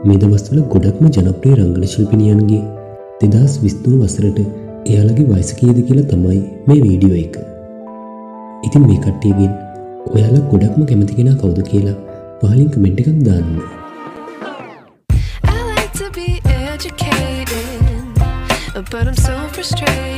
මේ දවස්වල ගොඩක්ම ජනප්‍රිය රංගන ශිල්පිනියන්ගේ 2023 වසරට එයාලගේ වයස කීයද කියලා තමයි මේ වීඩියෝ එක. ඉතින් මේ කට්ටියගෙන් ඔයාලා ගොඩක්ම කැමති කෙනා කවුද කියලා පහලින් කමෙන්ට් එකක් දාන්න. I like to be educated, but I'm so frustrated.